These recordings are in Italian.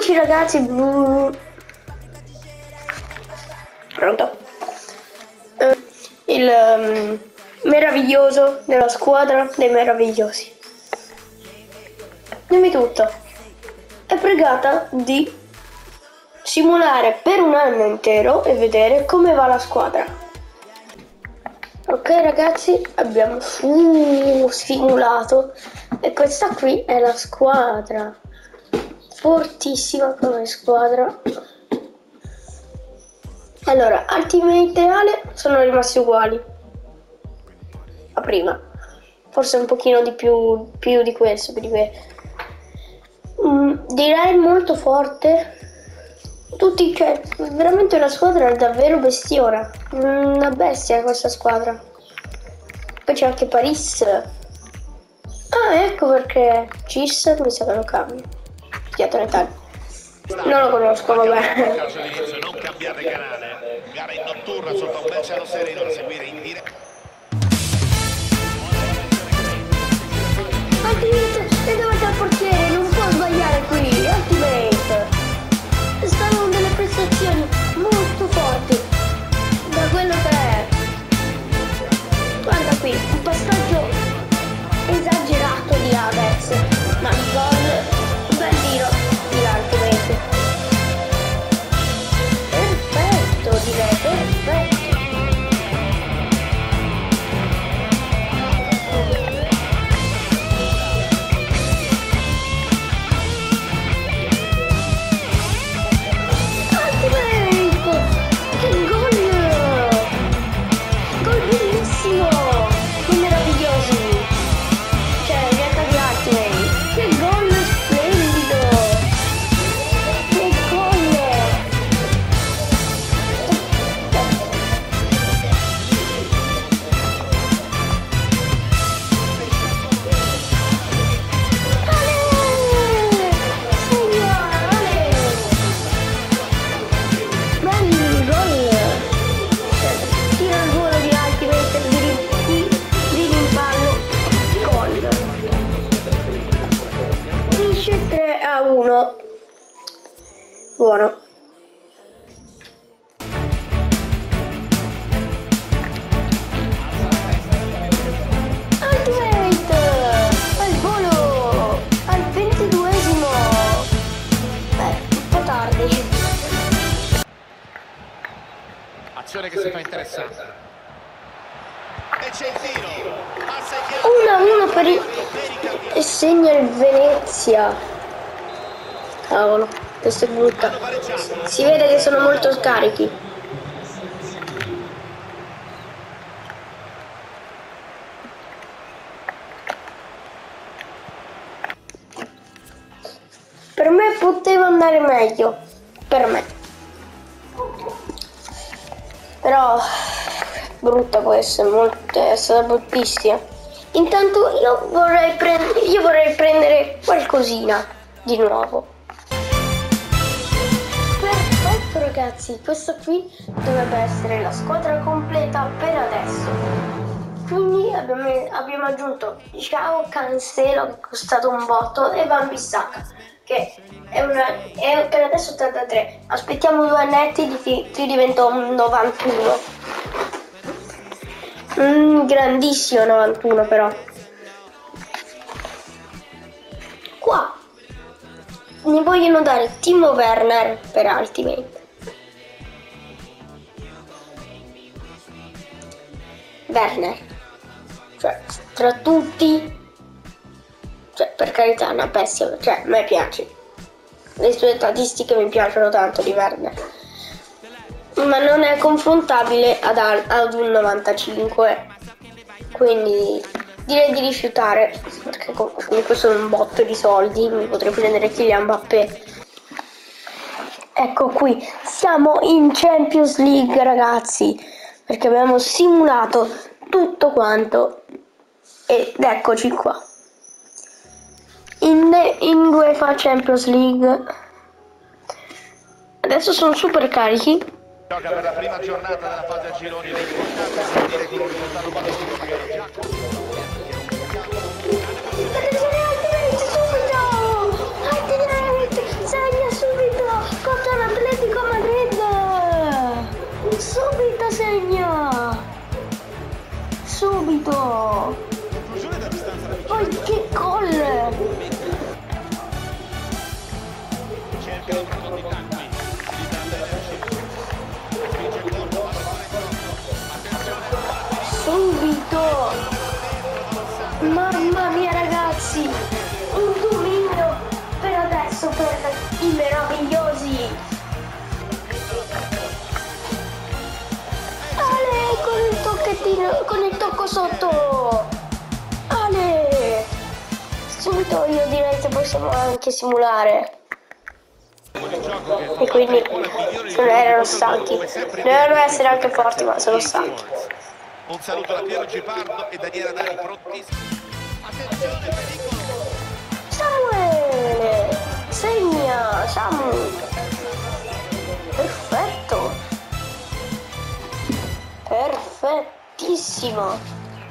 Eccoci ragazzi. Pronto? Il meraviglioso della squadra dei meravigliosi. Dimmi tutto. È pregata di simulare per un anno intero e vedere come va la squadra. Ok ragazzi, abbiamo simulato e questa qui è la squadra. Fortissima come squadra. Allora, Ultimate e Ale sono rimasti uguali a prima, forse un pochino di più di questo, direi molto forte. Tutti, cioè, veramente una squadra davvero bestiona, una bestia questa squadra. Poi c'è anche Paris. Ah, ecco perché Cis mi sa che lo cambia. Non lo conosco, vabbè. Non cambiare canale, gara in notturna sotto un bel cielo sereno da seguire in diretta. Ultimate, è davanti al portiere, non può sbagliare qui. Ultimate stanno delle prestazioni molto forti da quello che è. Guarda qui, un passaggio esagerato di Havertz, ma il gol, un bel tiro di Ultimate. Perfetto, direi, perfetto. Buono. Ultimate al volo al 22esimo. Un po' tardi. Azione che si fa interessante. E c'è il tiro. 1-1 per il... e segna il Venezia. Cavolo, questo è brutta. Si vede che sono molto scarichi. Per me poteva andare meglio. Per me. Però brutta questa, è stata bruttissima. Intanto io vorrei prendere qualcosina di nuovo. Perfetto ragazzi, questa qui dovrebbe essere la squadra completa per adesso. Quindi abbiamo aggiunto João Cancelo, che è costato un botto, e Van Bissaka, che è per adesso 83. Aspettiamo 2 annetti ti diventa un 91. Grandissimo 91 però. Qua mi vogliono dare Timo Werner per Ultimate. Werner, cioè tra tutti, cioè per carità è una bestia, cioè a me piace, le sue statistiche mi piacciono tanto di Werner, ma non è confrontabile ad un 95, quindi direi di rifiutare, perché comunque sono un botto di soldi, mi potrei prendere Kylian Mbappé. Ecco qui, siamo in Champions League ragazzi, perché abbiamo simulato tutto quanto ed eccoci qua. In UEFA Champions League. Adesso sono super carichi. Gioca per la prima giornata della fase a gironi, è importante partire con un risultato positivo perché già Attenzione, Ultimate subito! Ultimate, segna subito! Subito segna! Subito! Conclusione da distanza da vicino. Poi che gol! Cerca di profondità qui. Di dare spinge corto, palla attenzione alla palla. Subito! Mamma mia ragazzi! Un dominio per adesso per i meravigliosi! Ale con il tocchettino, con il tocco sotto! Ale! Subito io direi che possiamo anche simulare. E quindi non erano stanchi. Dovevano essere anche forti, ma sono stanchi. Un saluto da Piero Gipardo e Daniela Dani prontissimi. Attenzione, pericolo! Samuele! Segna! Samu! Perfetto! Perfettissimo!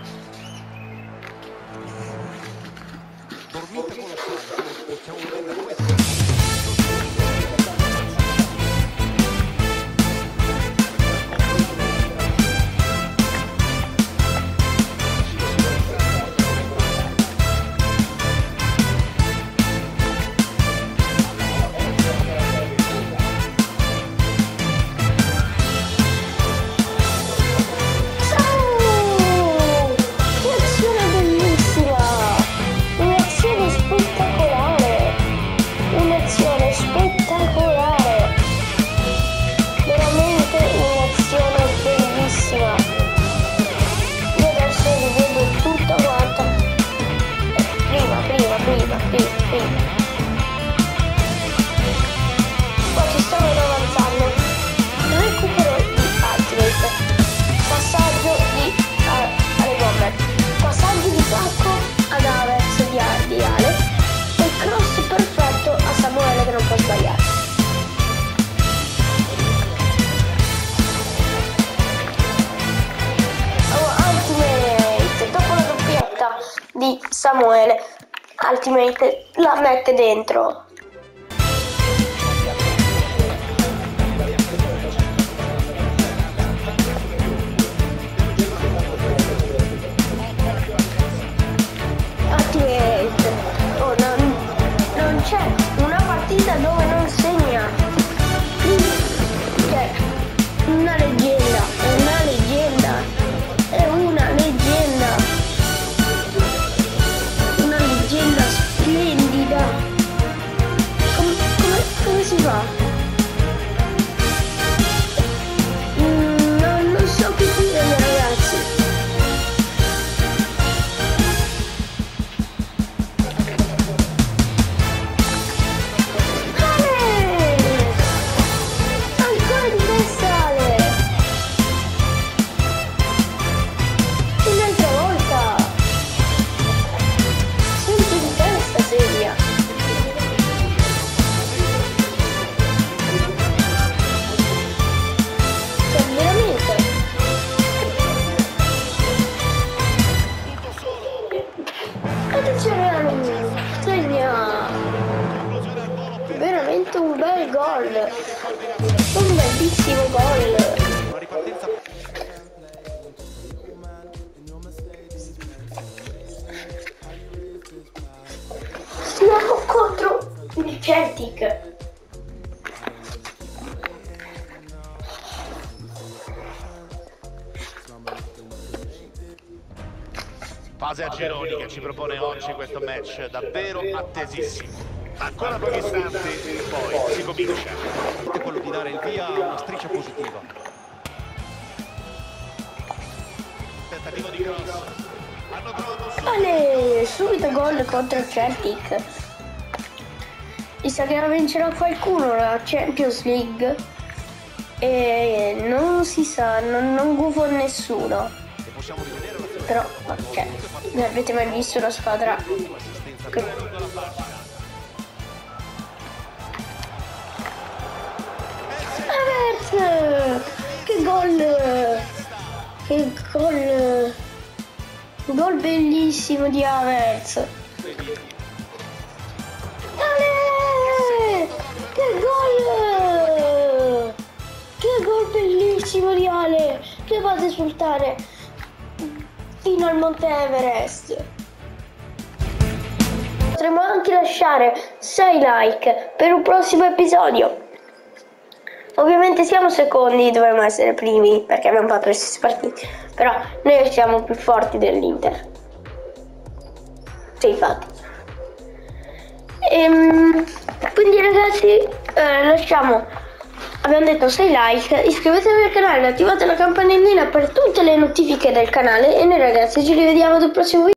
Dormita colossale, possiamo vedere da questo. Di Samuele Ultimate la mette dentro. Ultimate. Oh, non c'è una partita dove non segna. Cioè, una leggenda, è una leggenda, è una leggenda. Splendida. Come si fa? Non so che dire ragazzi. Ancora di testale. Un'altra volta. Segna. Cioè veramente attenzione a lui, segna veramente un bel gol, un bellissimo gol. Una ripartenza. Siamo contro il Celtic. Fase a gironi che ci propone oggi questo match davvero attesissimo. Ancora pochi istanti, poi si comincia. È quello di dare il via a una striscia positiva. Tentativo di cross. Hanno trovato Subito gol contro il Celtic. Mi sa che la vincerà qualcuno la Champions League. E non si sa, non gufo nessuno. E possiamo rivedere l'azione. Però, cioè, non avete mai visto una squadra che... Havertz! Che gol! Che gol! Gol bellissimo di Havertz! Ale! Che gol! Che gol bellissimo di insultare fino al Monte Everest. Potremmo anche lasciare 6 like per un prossimo episodio. Ovviamente siamo secondi, dovremmo essere primi perché abbiamo fatto le stesse partite, però noi siamo più forti dell'Inter. Sì, infatti. Quindi ragazzi, abbiamo detto 6 like, iscrivetevi al canale, attivate la campanellina per tutte le notifiche del canale e noi ragazzi ci rivediamo al prossimo video.